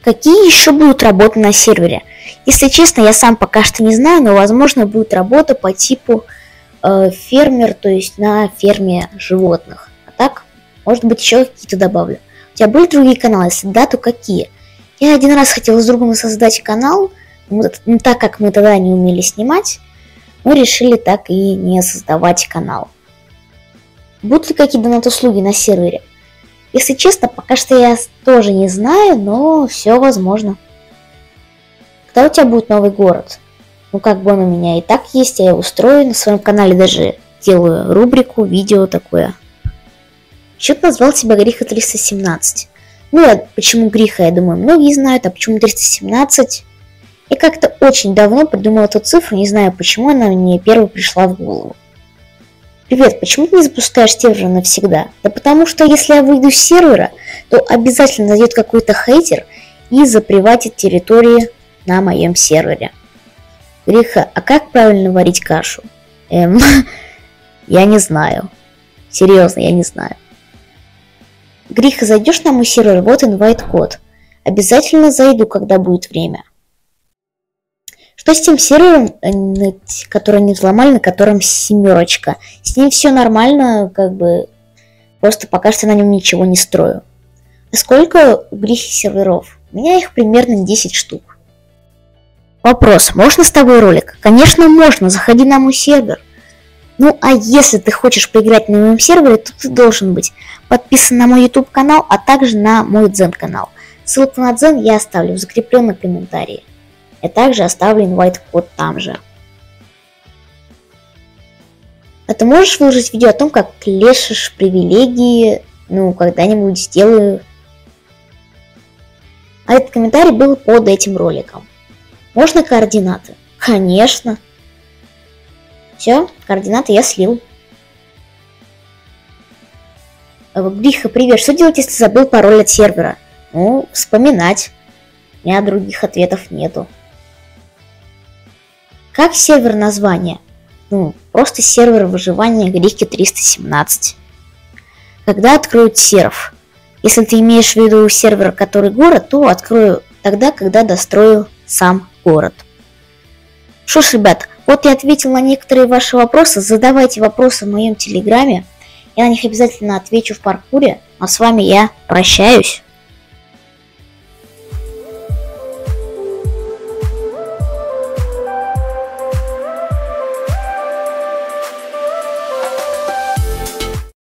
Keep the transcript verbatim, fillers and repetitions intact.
Какие еще будут работы на сервере? Если честно, я сам пока что не знаю, но возможно будет работа по типу э, фермер, то есть на ферме животных. А так, может быть, еще какие-то добавлю. У тебя были другие каналы? Если да, то какие? Я один раз хотела с другом создать канал, но так как мы тогда не умели снимать, мы решили так и не создавать канал. Будут ли какие-то донат-услуги на сервере? Если честно, пока что я тоже не знаю, но все возможно. Когда у тебя будет новый город? Ну, как бы он у меня и так есть, я его устрою. На своем канале даже делаю рубрику, видео такое. Счет назвал себя Гриха триста семнадцать. Ну, а почему Гриха, я думаю, многие знают, а почему триста семнадцать? Я как-то очень давно придумала эту цифру, не знаю, почему она мне первой пришла в голову. Привет, почему ты не запускаешь сервер навсегда? Да потому что если я выйду с сервера, то обязательно зайдет какой-то хейтер и заприватит территории на моем сервере. Гриха, а как правильно варить кашу? Эм, я не знаю. Серьезно, я не знаю. Гриха, зайдешь на мой сервер? Вот инвайт-код. Обязательно зайду, когда будет время. Что с тем сервером, который не взломали, на котором семерочка? С ним все нормально, как бы, просто пока что на нем ничего не строю. А сколько у Грихи серверов? У меня их примерно десять штук. Вопрос, можно с тобой ролик? Конечно можно, заходи на мой сервер. Ну а если ты хочешь поиграть на моем сервере, то ты должен быть подписан на мой YouTube канал, а также на мой Дзен канал. Ссылку на Дзен я оставлю в закрепленном комментарии. Я также оставлю инвайт-код там же. А ты можешь выложить видео о том, как лешишь привилегии? Ну, когда-нибудь сделаю. А этот комментарий был под этим роликом. Можно координаты? Конечно. Все, координаты я слил. Гриха, привет. Что делать, если забыл пароль от сервера? Ну, вспоминать. У меня других ответов нету. Как сервер название? Ну, просто сервер выживания Грихи триста семнадцать. Когда откроют серв? Если ты имеешь в виду сервер, который город, то открою тогда, когда дострою сам город. Что ж, ребят, вот я ответил на некоторые ваши вопросы. Задавайте вопросы в моем телеграме. Я на них обязательно отвечу в паркуре. А с вами я прощаюсь.